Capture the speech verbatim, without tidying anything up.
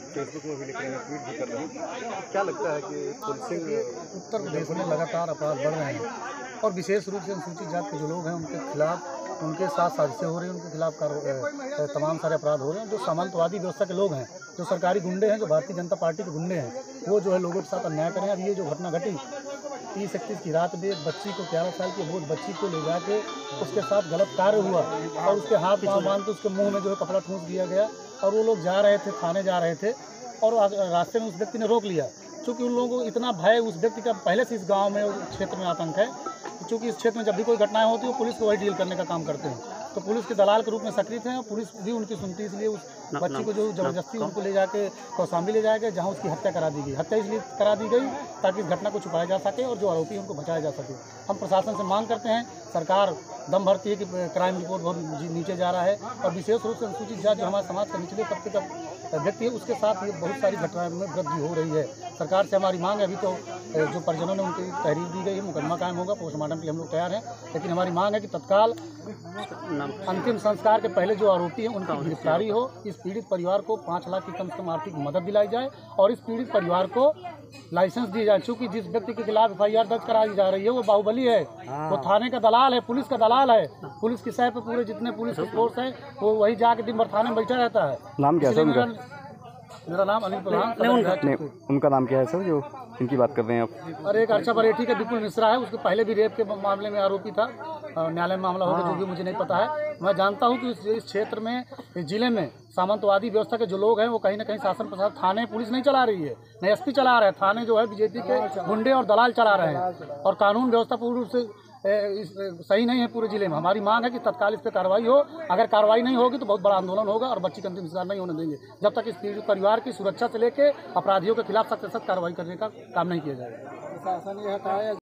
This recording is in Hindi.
फेसबुक में भी लिख रहे हैं, ट्वीट भी कर रहे हैं। क्या लगता है कि पुलिसिंग उत्तर प्रदेश में लगातार अपराध बढ़ रहे हैं और विशेष रूप से अनुसूचित जाति के जो लोग हैं उनके खिलाफ उनके साथ साजिशें हो रही हैं, उनके खिलाफ कार्य तमाम सारे अपराध हो रहे हैं। जो सामंतवादी व्यवस्था के लोग हैं, जो सरकारी गुंडे हैं, जो भारतीय जनता पार्टी के गुंडे हैं, वो जो है लोगों के साथ अन्याय करें। अब ये जो घटना घटी तीस इकतीस की रात में एक बच्ची को ग्यारह साल की बोझ बच्ची को ले जाके उसके साथ गलत कार्य हुआ और उसके हाथ पाँव बांध के उसके मुंह में जो है कपड़ा ठूंस दिया गया और वो लोग जा रहे थे, थाने जा रहे थे और रास्ते में उस व्यक्ति ने रोक लिया। चूँकि उन लोगों को इतना भय उस व्यक्ति का पहले से इस गांव में क्षेत्र में आतंक है, क्योंकि इस क्षेत्र में जब भी कोई घटनाएं होती है वो पुलिस को वही डील करने का काम करते हैं। तो पुलिस के दलाल के रूप में सक्रिय हैं और पुलिस भी उनकी सुनती, इसलिए उस बच्ची को जो जबरदस्ती उनको ले जाके कौशाम्बी ले जाएगा, जहां उसकी हत्या करा दी गई। हत्या इसलिए करा दी गई ताकि इस घटना को छुपाया जा सके और जो आरोपी उनको बचाया जा सके। हम प्रशासन से मांग करते हैं, सरकार दम भरती है कि क्राइम रिपोर्ट बहुत नीचे जा रहा है और विशेष रूप से अनुसूचित जाति जो हमारे समाज का निचले तबके का व्यक्ति है उसके साथ ये बहुत सारी घटनाओं में वृद्धि हो रही है। सरकार से हमारी मांग है, अभी तो जो परिजनों ने उनकी तहरीर दी गई है, मुकदमा कायम होगा, पोस्टमार्टम के लिए हम लोग तैयार हैं, लेकिन हमारी मांग है कि तत्काल अंतिम संस्कार के पहले जो आरोपी हैं उनकी गिरफ्तारी हो। इस पीड़ित परिवार को पाँच लाख की कम से कम आर्थिक मदद दिलाई जाए और इस पीड़ित परिवार को लाइसेंस दिए जाए। चूँकि जिस व्यक्ति के खिलाफ एफ आई आर दर्ज कराई जा रही है वो बाहुबली है, वो थाने का दलाल है, पुलिस का दलाल है। पुलिस की सह पे पूरे जितने पुलिस के फोर्स है वो वही जाके दिन भर थाने में बैठा रहता है। नाम क्या है उनका? मेरा नाम अनिल प्रधान। नहीं, उनका नाम क्या है सर जो इनकी बात कर रहे हैं आप? और एक अर्चा बरेठी का विपुल मिश्रा है, उसके पहले भी रेप के मामले में आरोपी था, न्यायालय में मामला होगा जो भी मुझे नहीं पता है। मैं जानता हूं कि इस क्षेत्र में, इस जिले में सामंतवादी व्यवस्था के जो लोग हैं वो कहीं ना कहीं शासन प्रशासन, थाने पुलिस नहीं चला रही है, न एस पी चला रहे हैं, थाने जो है बीजेपी के गुंडे और दलाल चला रहे हैं और कानून व्यवस्था पूर्ण रूप से सही नहीं है पूरे जिले में। हमारी मांग है कि तत्काल इस पर कार्रवाई हो। अगर कार्रवाई नहीं होगी तो बहुत बड़ा आंदोलन होगा और बच्ची का अंतिम संस्कार नहीं होने देंगे जब तक इस पीड़ित परिवार की सुरक्षा से लेकर अपराधियों के खिलाफ सख्त से सख्त कार्रवाई करने का काम नहीं किया जाएगा।